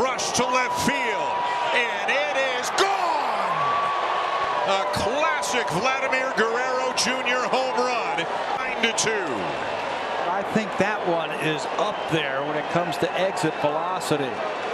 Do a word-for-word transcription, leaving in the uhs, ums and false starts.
crushed to left field, and it is gone! A classic Vladimir Guerrero Junior home run, nine to two. I think that one is up there when it comes to exit velocity.